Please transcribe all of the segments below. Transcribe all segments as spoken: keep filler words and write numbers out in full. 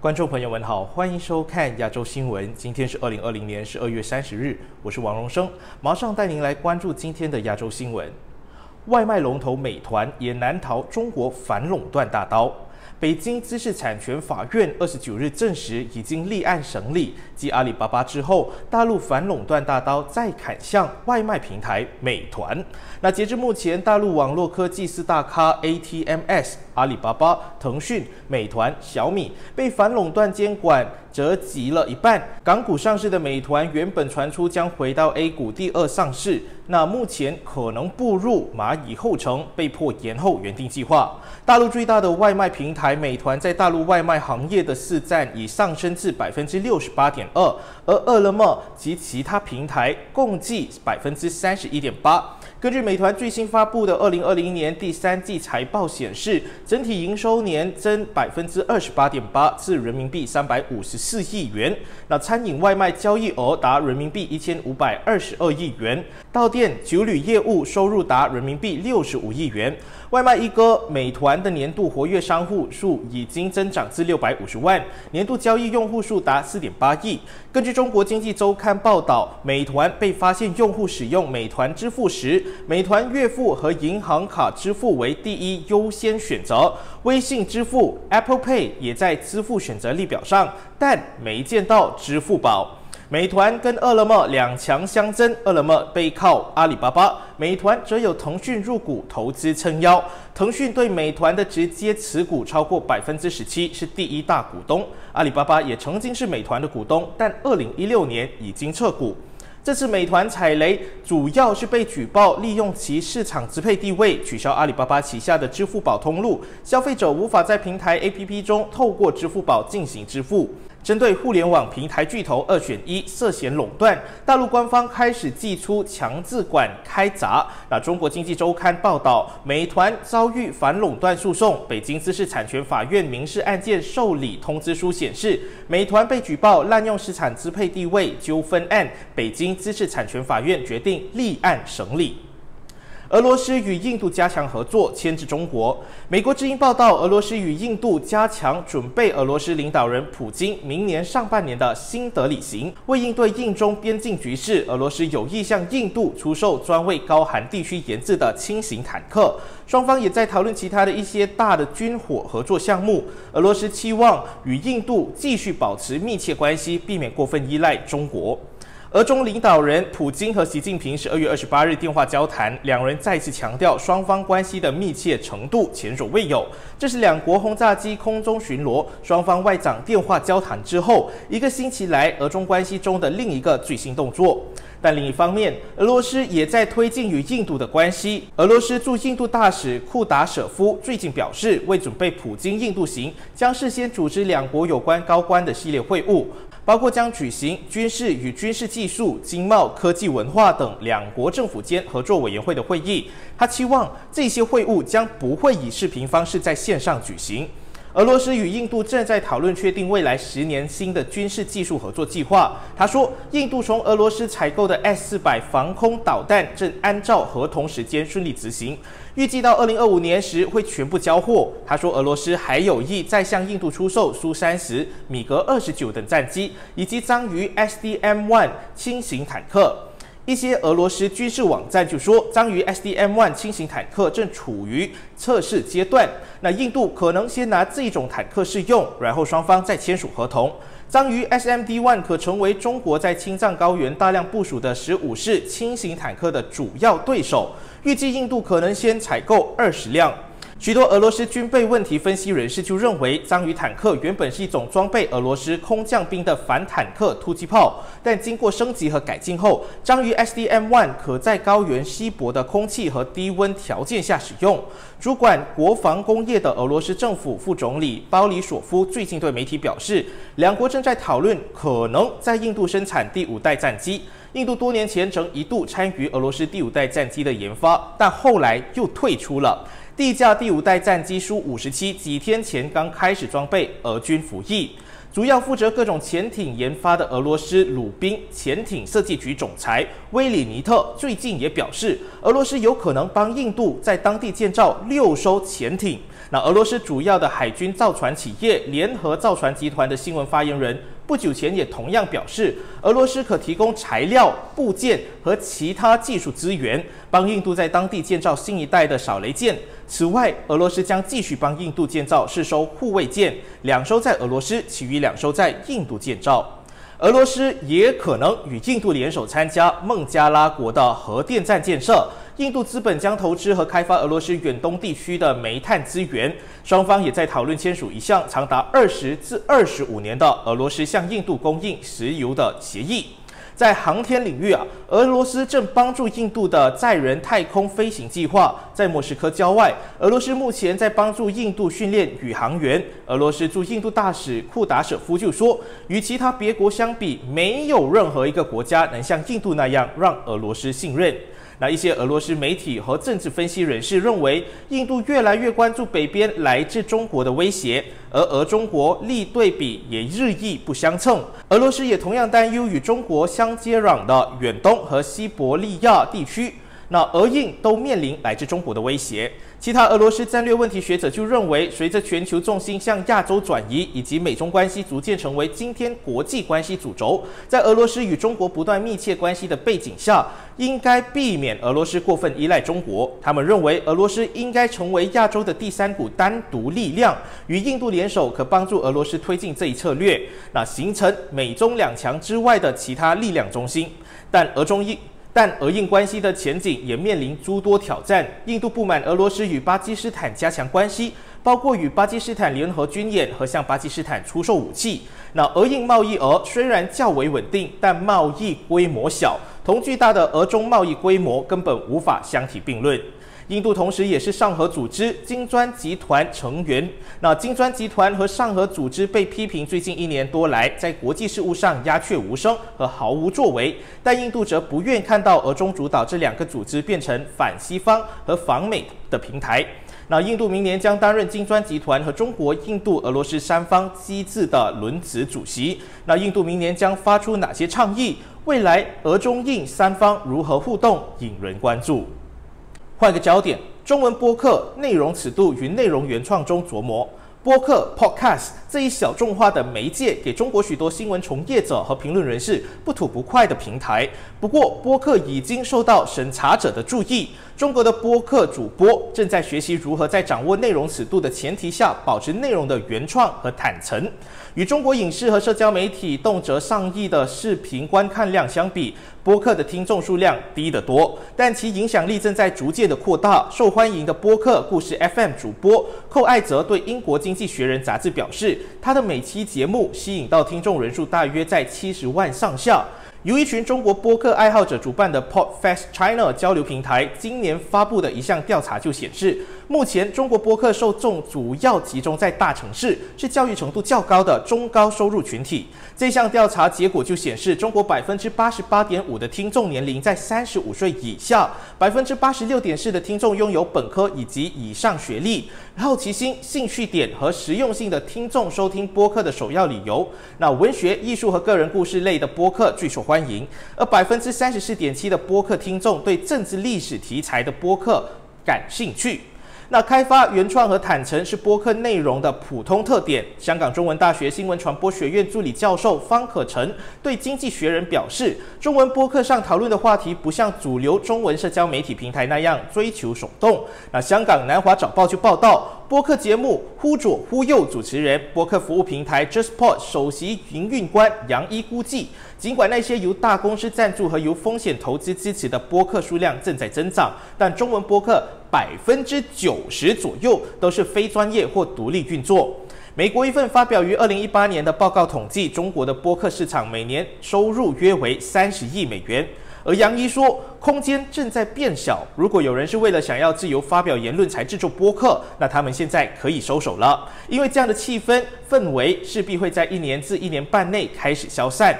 观众朋友们好，欢迎收看亚洲新闻。今天是二零二零年十二月三十日，我是王荣生，马上带您来关注今天的亚洲新闻。外卖龙头美团也难逃中国反垄断大刀。北京知识产权法院二十九日证实，已经立案审理，继阿里巴巴之后，大陆反垄断大刀再砍向外卖平台美团。那截至目前，大陆网络科技四大咖 A T M S、阿里巴巴、腾讯、美团、小米被反垄断监管折击了一半。港股上市的美团原本传出将回到 A 股第二上市，那目前可能步入蚂蚁后尘，被迫延后原定计划。大陆最大的外卖平台美团在大陆外卖行业的市占已上升至百分之六十八点二，而饿了么及其他平台共计百分之三十一点八。根据美团最新发布的二零二零年第三季财报显示，整体营收年增百分之二十八点八，至人民币三百五十四亿元。那餐饮外卖交易额达人民币一千五百二十二亿元，到店酒旅业务收入达人民币六十五亿元。外卖一哥美团的年度活跃商户数已经增长至六百五十万，年度交易用户数达四点八亿。根据中国经济周刊报道，美团被发现用户使用美团支付时，美团月付和银行卡支付为第一优先选择，微信支付 Apple Pay 也在支付选择列表上，但没见到支付宝。美团跟饿了么两强相争，饿了么背靠阿里巴巴，美团则有腾讯入股投资撑腰。腾讯对美团的直接持股超过百分之十七，是第一大股东。阿里巴巴也曾经是美团的股东，但二零一六年已经撤股。这次美团踩雷，主要是被举报利用其市场支配地位取消阿里巴巴旗下的支付宝通路，消费者无法在平台 A P P 中透过支付宝进行支付。针对互联网平台巨头二选一涉嫌垄断，大陆官方开始祭出强制管开闸。那中国经济周刊报道，美团遭遇反垄断诉讼，北京知识产权法院民事案件受理通知书显示，美团被举报滥用市场支配地位纠纷案，北京知识产权法院决定立案审理。俄罗斯与印度加强合作，牵制中国。美国之音报道，俄罗斯与印度加强准备俄罗斯领导人普京明年上半年的新德里行。为应对印中边境局势，俄罗斯有意向印度出售专为高寒地区研制的轻型坦克。双方也在讨论其他的一些大的军火合作项目。俄罗斯期望与印度继续保持密切关系，避免过分依赖中国。俄中领导人普京和习近平十二月二十八日电话交谈，两人再次强调双方关系的密切程度前所未有。这是两国轰炸机空中巡逻、双方外长电话交谈之后一个星期来俄中关系中的另一个最新动作。但另一方面，俄罗斯也在推进与印度的关系。俄罗斯驻印度大使库达舍夫最近表示，为准备普京印度行，将事先组织两国有关高官的系列会晤，包括将举行军事与军事技术、经贸、科技、文化等两国政府间合作委员会的会议。他期望这些会晤将不会以视频方式在线上举行。俄罗斯与印度正在讨论确定未来十年新的军事技术合作计划。他说，印度从俄罗斯采购的 S 四百 防空导弹正按照合同时间顺利执行，预计到二零二五年时会全部交货。他说，俄罗斯还有意再向印度出售苏三十、米格二十九等战机，以及章鱼 S D M 一 轻型坦克。一些俄罗斯军事网站就说，章鱼 S D M 一 轻型坦克正处于测试阶段。那印度可能先拿这种坦克试用，然后双方再签署合同。章鱼 S M D 一 可成为中国在青藏高原大量部署的十五式轻型坦克的主要对手。预计印度可能先采购二十辆。许多俄罗斯军备问题分析人士就认为，章鱼坦克原本是一种装备俄罗斯空降兵的反坦克突击炮，但经过升级和改进后，章鱼 S D M 一 可在高原稀薄的空气和低温条件下使用。主管国防工业的俄罗斯政府副总理鲍里索夫最近对媒体表示，两国正在讨论可能在印度生产第五代战机。印度多年前曾一度参与俄罗斯第五代战机的研发，但后来又退出了。第一架第五代战机苏五十七几天前刚开始装备俄军服役。 主要负责各种潜艇研发的俄罗斯鲁宾潜艇设计局总裁威里尼特最近也表示，俄罗斯有可能帮印度在当地建造六艘潜艇。那俄罗斯主要的海军造船企业联合造船集团的新闻发言人不久前也同样表示，俄罗斯可提供材料、部件和其他技术资源，帮印度在当地建造新一代的扫雷舰。此外，俄罗斯将继续帮印度建造四艘护卫舰，两艘在俄罗斯，其余两艘在印度建造。俄罗斯也可能与印度联手参加孟加拉国的核电站建设。印度资本将投资和开发俄罗斯远东地区的煤炭资源，双方也在讨论签署一项长达二十至二十五年的俄罗斯向印度供应石油的协议。在航天领域啊，俄罗斯正帮助印度的载人太空飞行计划。在莫斯科郊外，俄罗斯目前在帮助印度训练宇航员。俄罗斯驻印度大使库达舍夫就说，与其他别国相比，没有任何一个国家能像印度那样让俄罗斯信任。那一些俄罗斯媒体和政治分析人士认为，印度越来越关注北边来自中国的威胁，而俄中国力对比也日益不相称。俄罗斯也同样担忧与中国相接壤的远东和西伯利亚地区。那俄印都面临来自中国的威胁。其他俄罗斯战略问题学者就认为，随着全球重心向亚洲转移，以及美中关系逐渐成为今天国际关系主轴，在俄罗斯与中国不断密切关系的背景下，应该避免俄罗斯过分依赖中国。他们认为，俄罗斯应该成为亚洲的第三股单独力量，与印度联手，可帮助俄罗斯推进这一策略，那形成美中两强之外的其他力量中心。但俄中印但俄印关系的前景也面临诸多挑战。印度不满俄罗斯与巴基斯坦加强关系，包括与巴基斯坦联合军演和向巴基斯坦出售武器。那俄印贸易额虽然较为稳定，但贸易规模小，同巨大的俄中贸易规模根本无法相提并论。印度同时也是上合组织金砖集团成员。那金砖集团和上合组织被批评最近一年多来在国际事务上鸦雀无声和毫无作为，但印度则不愿看到俄中主导这两个组织变成反西方和反美的平台。那印度明年将担任金砖集团和中国、印度、俄罗斯三方机制的轮值主席。那印度明年将发出哪些倡议？未来俄中印三方如何互动，引人关注。换个焦点，中文播客内容尺度与内容原创中琢磨。播客 （podcast） 这一小众化的媒介，给中国许多新闻从业者和评论人士不吐不快的平台。不过，播客已经受到审查者的注意。中国的播客主播正在学习如何在掌握内容尺度的前提下，保持内容的原创和坦诚。与中国影视和社交媒体动辄上亿的视频观看量相比，播客的听众数量低得多，但其影响力正在逐渐的扩大。受欢迎的播客故事 F M 主播寇艾泽对英国经济学人杂志表示，他的每期节目吸引到听众人数大约在七十万上下。由一群中国播客爱好者主办的 Podfest China 交流平台今年发布的一项调查就显示，目前中国播客受众主要集中在大城市，是教育程度较高的中高收入群体。这项调查结果就显示，中国 百分之八十八点五 的听众年龄在三十五岁以下， 百分之八十六点四 的听众拥有本科以及以上学历。好奇心、兴趣点和实用性的听众收听播客的首要理由，那文学、艺术和个人故事类的播客最受欢迎，而 百分之三十四点七 的播客听众对政治历史题材的播客感兴趣。那开发原创和坦诚是播客内容的普通特点。香港中文大学新闻传播学院助理教授方可成对经济学人表示，中文播客上讨论的话题不像主流中文社交媒体平台那样追求耸动。那香港南华早报就报道，播客节目忽左忽右主持人、播客服务平台 JustPod 首席营运官杨一估计，尽管那些由大公司赞助和由风险投资支持的播客数量正在增长，但中文播客百分之九十左右都是非专业或独立运作。美国一份发表于二零一八年的报告统计，中国的播客市场每年收入约为三十亿美元。而杨一说，空间正在变小，如果有人是为了想要自由发表言论才制作播客，那他们现在可以收手了，因为这样的气氛氛围势必会在一年至一年半内开始消散。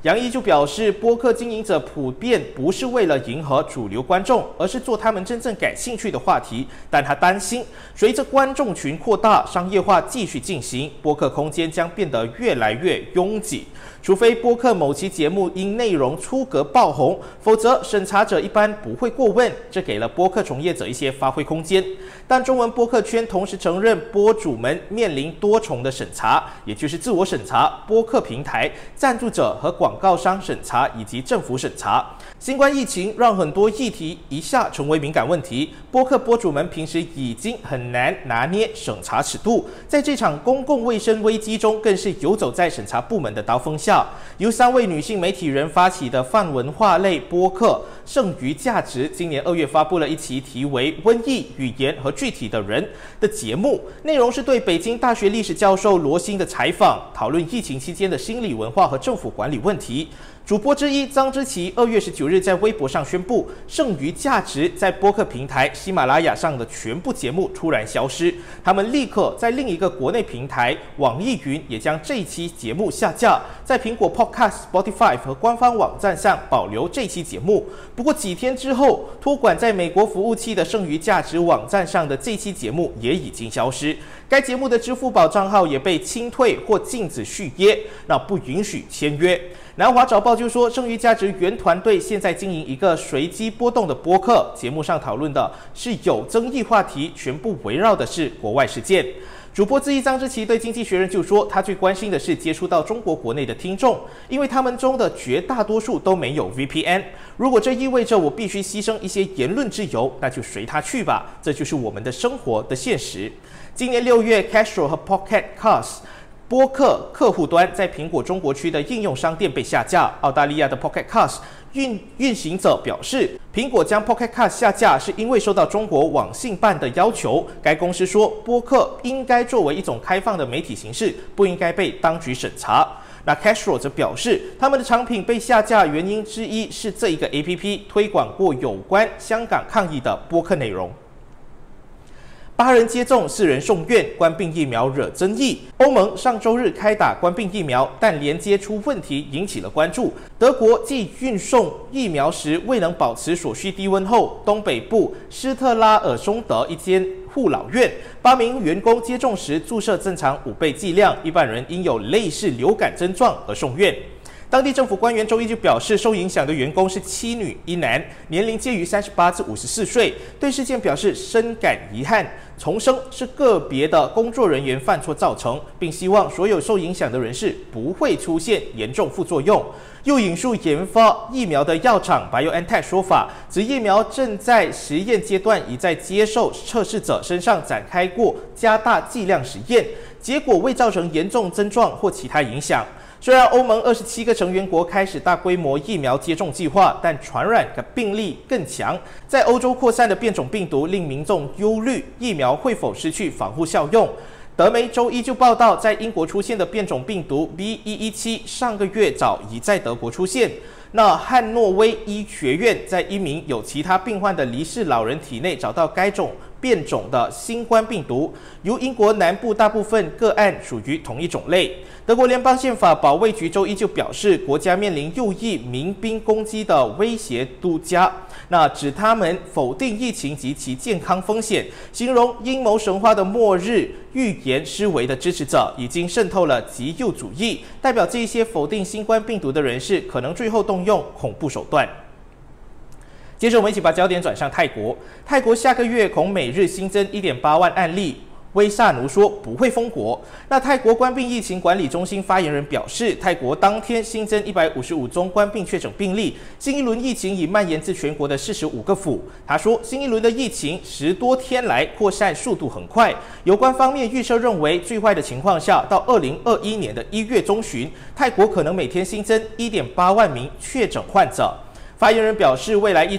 杨毅就表示，播客经营者普遍不是为了迎合主流观众，而是做他们真正感兴趣的话题。但他担心，随着观众群扩大，商业化继续进行，播客空间将变得越来越拥挤。除非播客某期节目因内容出格爆红，否则审查者一般不会过问，这给了播客从业者一些发挥空间。但中文播客圈同时承认，播主们面临多重的审查，也就是自我审查、播客平台、赞助者和广告商审查以及政府审查。新冠疫情让很多议题一下成为敏感问题，播客播主们平时已经很难拿捏审查尺度，在这场公共卫生危机中，更是游走在审查部门的刀锋下。由三位女性媒体人发起的泛文化类播客《剩余价值》，今年二月发布了一期题为《瘟疫、语言和具体的人》的节目，内容是对北京大学历史教授罗欣的采访，讨论疫情期间的心理文化和政府管理问题。主播之一张之琪二月十九日在微博上宣布，《剩余价值》在播客平台喜马拉雅上的全部节目突然消失，他们立刻在另一个国内平台网易云也将这一期节目下架，在苹果 Podcast、Spotify 和官方网站上保留这期节目。不过几天之后，托管在美国服务器的《剩余价值》网站上的这期节目也已经消失，该节目的支付宝账号也被清退或禁止续约，那不允许签约。南华早报就说，剩余价值原团队现在经营一个随机波动的播客，节目上讨论的是有争议话题，全部围绕的是国外事件。主播之一张之琪对经济学人就说，他最关心的是接触到中国国内的听众，因为他们中的绝大多数都没有 V P N。如果这意味着我必须牺牲一些言论自由，那就随他去吧，这就是我们的生活的现实。今年六月 ，Castro 和 Pocket Cast播客客户端在苹果中国区的应用商店被下架。澳大利亚的 Pocket Cast 运运行者表示，苹果将 Pocket Cast 下架是因为受到中国网信办的要求。该公司说，播客应该作为一种开放的媒体形式，不应该被当局审查。那 Castro 则表示，他们的产品被下架原因之一是这一个 A P P 推广过有关香港抗议的播客内容。八人接种，四人送院，冠病疫苗惹争议。欧盟上周日开打冠病疫苗，但连接出问题，引起了关注。德国继运送疫苗时未能保持所需低温后，东北部施特拉尔松德一间护老院，八名员工接种时注射正常五倍剂量，一半人因有类似流感症状而送院。当地政府官员周一就表示，受影响的员工是七女一男，年龄介于三十八至五十四岁，对事件表示深感遗憾，重申是个别的工作人员犯错造成，并希望所有受影响的人士不会出现严重副作用。又引述研发疫苗的药厂 BioNTech 说法，指疫苗正在实验阶段，已在接受测试者身上展开过加大剂量实验，结果未造成严重症状或其他影响。虽然欧盟二十七个成员国开始大规模疫苗接种计划，但传染的病例更强，在欧洲扩散的变种病毒令民众忧虑疫苗会否失去防护效用。德媒周一就报道，在英国出现的变种病毒 B 一一七上个月早已在德国出现。那汉诺威医学院在一名有其他病患的离世老人体内找到该种变种的新冠病毒，由英国南部大部分个案属于同一种类。德国联邦宪法保卫局周一就表示，国家面临右翼民兵攻击的威胁度加，那指他们否定疫情及其健康风险，形容阴谋神话的末日预言思维的支持者已经渗透了极右主义，代表这一些否定新冠病毒的人士可能最后动用恐怖手段。接着我们一起把焦点转向泰国，泰国下个月恐每日新增 一点八万案例。威萨奴说不会封国。那泰国冠病疫情管理中心发言人表示，泰国当天新增一百五十五宗冠病确诊病例，新一轮疫情已蔓延至全国的四十五个府。他说，新一轮的疫情十多天来扩散速度很快，有关方面预测认为，最坏的情况下，到二零二一年的一月中旬，泰国可能每天新增 一点八万名确诊患者。发言人表示，未来一周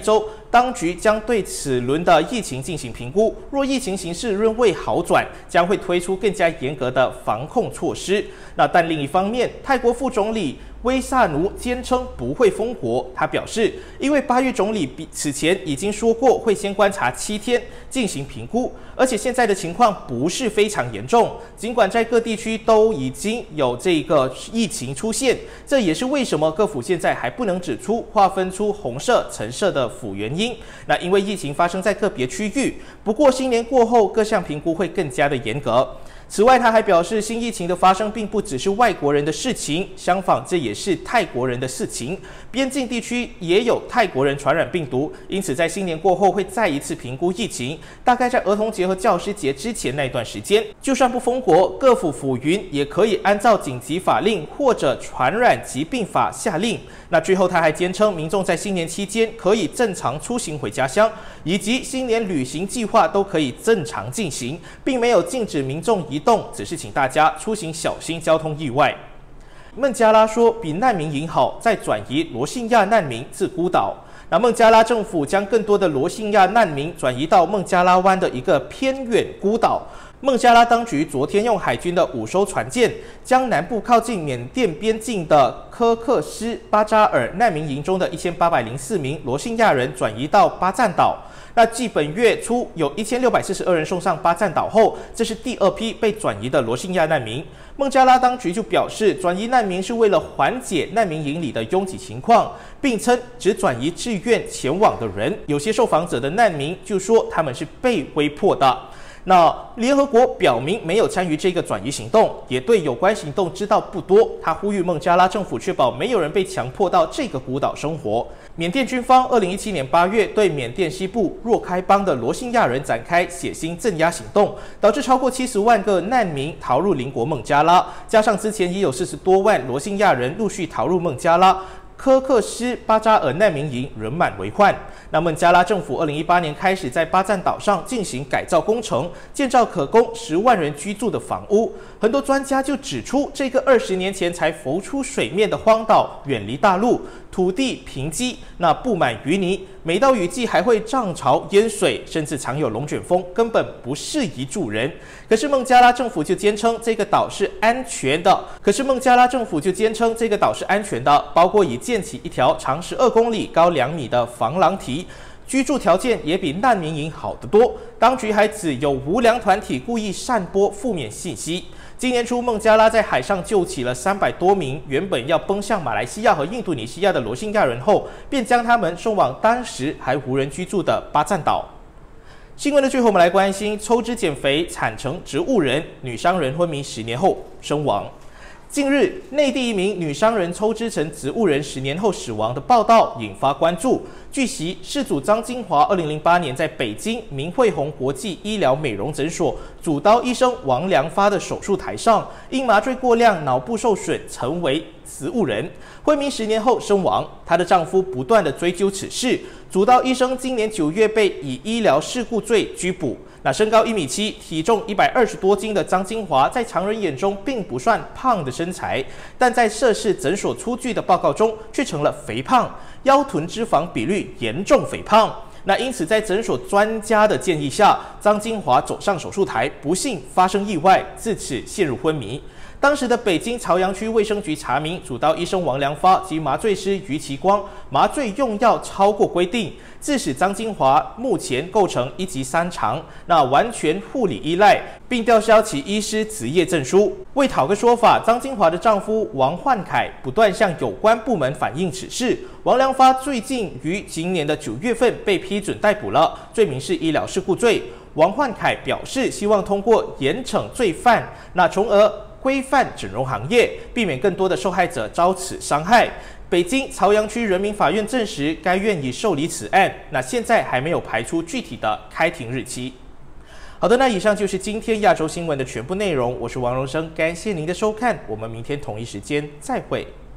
当局将对此轮的疫情进行评估，若疫情形势仍未好转，将会推出更加严格的防控措施。那但另一方面，泰国副总理威萨奴坚称不会封国。他表示，因为巴育总理比此前已经说过会先观察七天进行评估，而且现在的情况不是非常严重。尽管在各地区都已经有这个疫情出现，这也是为什么各府现在还不能指出划分出红色、橙色的府原因。那因为疫情发生在个别区域，不过新年过后各项评估会更加的严格。此外，他还表示，新疫情的发生并不只是外国人的事情，相反，这也是泰国人的事情。边境地区也有泰国人传染病毒，因此在新年过后会再一次评估疫情，大概在儿童节和教师节之前那段时间。就算不封国，各府府云也可以按照紧急法令或者传染疾病法下令。那最后他还坚称，民众在新年期间可以正常出行回家乡，以及新年旅行计划都可以正常进行，并没有禁止民众移动，只是请大家出行小心交通意外。孟加拉说比难民营好，在转移罗兴亚难民至孤岛。那孟加拉政府将更多的罗兴亚难民转移到孟加拉湾的一个偏远孤岛。孟加拉当局昨天用海军的五艘船舰，将南部靠近缅甸边境的科克斯巴扎尔难民营中的一千八百零四名罗兴亚人转移到巴赞岛。那继本月初有一千六百四十二人送上巴赞岛后，这是第二批被转移的罗兴亚难民。孟加拉当局就表示，转移难民是为了缓解难民营里的拥挤情况，并称只转移自愿前往的人。有些受访者的难民就说他们是被威迫的。那联合国表明没有参与这个转移行动，也对有关行动知道不多。他呼吁孟加拉政府确保没有人被强迫到这个孤岛生活。缅甸军方二零一七年八月对缅甸西部若开邦的罗兴亚人展开血腥镇压行动，导致超过七十万个难民逃入邻国孟加拉，加上之前也有四十多万罗兴亚人陆续逃入孟加拉。科克斯巴扎尔难民营人满为患。那孟加拉政府二零一八年开始在巴赞岛上进行改造工程，建造可供十万人居住的房屋。很多专家就指出，这个二十年前才浮出水面的荒岛，远离大陆，土地贫瘠，那布满淤泥，每到雨季还会涨潮淹水，甚至常有龙卷风，根本不适宜住人。可是孟加拉政府就坚称这个岛是安全的。可是孟加拉政府就坚称这个岛是安全的，包括已建起一条长十二公里、高两米的防狼堤。居住条件也比难民营好得多。当局还指有无良团体故意散播负面信息。今年初，孟加拉在海上救起了三百多名原本要奔向马来西亚和印度尼西亚的罗兴亚人后，便将他们送往当时还无人居住的巴赞岛。新闻的最后，我们来关心抽脂减肥惨成植物人，女商人昏迷十年后身亡。近日，内地一名女商人抽脂成植物人十年后死亡的报道引发关注。据悉，事主张金华二零零八年在北京明慧红国际医疗美容诊所主刀医生王良发的手术台上，因麻醉过量，脑部受损，成为植物人，昏迷十年后身亡。她的丈夫不断的追究此事，主刀医生今年九月被以医疗事故罪拘捕。那身高一米七、体重一百二十多斤的张金华，在常人眼中并不算胖的身材，但在涉事诊所出具的报告中，却成了肥胖，腰臀脂肪比率严重肥胖。那因此，在诊所专家的建议下，张金华走上手术台，不幸发生意外，自此陷入昏迷。当时的北京朝阳区卫生局查明，主刀医生王良发及麻醉师于其光麻醉用药超过规定，致使张金华目前构成一级三长，那完全护理依赖，并吊销其医师执业证书。为讨个说法，张金华的丈夫王焕凯不断向有关部门反映此事。王良发最近于今年的九月份被批准逮捕了，罪名是医疗事故罪。王焕凯表示，希望通过严惩罪犯，那从而规范整容行业，避免更多的受害者遭此伤害。北京朝阳区人民法院证实，该院已受理此案，那现在还没有排出具体的开庭日期。好的，那以上就是今天亚洲新闻的全部内容，我是王荣生，感谢您的收看，我们明天同一时间再会。